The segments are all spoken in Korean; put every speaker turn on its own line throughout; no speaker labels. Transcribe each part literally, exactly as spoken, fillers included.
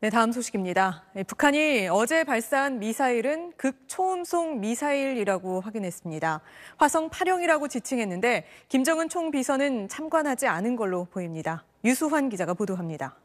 네, 다음 소식입니다. 네, 북한이 어제 발사한 미사일은 극초음속 미사일이라고 확인했습니다. 화성 팔 형이라고 지칭했는데 김정은 총비서는 참관하지 않은 걸로 보입니다. 유수환 기자가 보도합니다.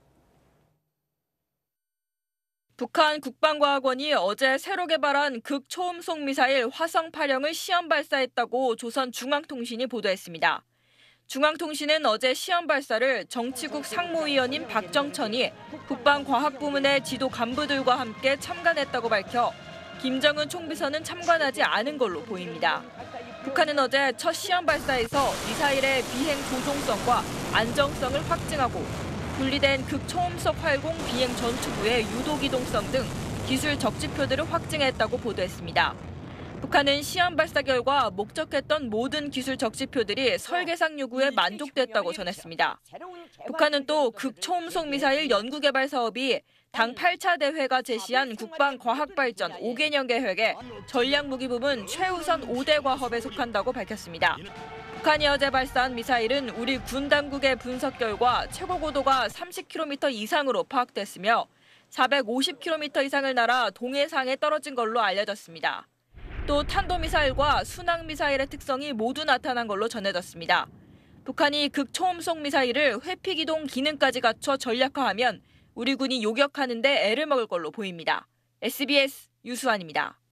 북한 국방과학원이 어제 새로 개발한 극초음속 미사일 화성 팔 형을 시험 발사했다고 조선중앙통신이 보도했습니다. 중앙통신은 어제 시험 발사를 정치국 상무위원인 박정천이 국방과학부문의 지도 간부들과 함께 참관했다고 밝혀 김정은 총비서는 참관하지 않은 걸로 보입니다. 북한은 어제 첫 시험 발사에서 미사일의 비행 조종성과 안정성을 확증하고 분리된 극초음속 활공 비행 전투부의 유도기동성 등 기술 적지표들을 확증했다고 보도했습니다. 북한은 시험 발사 결과 목적했던 모든 기술 적지표들이 설계상 요구에 만족됐다고 전했습니다. 북한은 또 극초음속 미사일 연구개발 사업이 당 팔 차 대회가 제시한 국방과학발전 오 개년 계획의 전략무기 부문 최우선 오 대 과업에 속한다고 밝혔습니다. 북한이 어제 발사한 미사일은 우리 군 당국의 분석 결과 최고 고도가 삼십 킬로미터 이상으로 파악됐으며 사백오십 킬로미터 이상을 날아 동해상에 떨어진 걸로 알려졌습니다. 또 탄도미사일과 순항미사일의 특성이 모두 나타난 걸로 전해졌습니다. 북한이 극초음속 미사일을 회피기동 기능까지 갖춰 전략화하면 우리 군이 요격하는 데 애를 먹을 걸로 보입니다. 에스비에스 유수환입니다.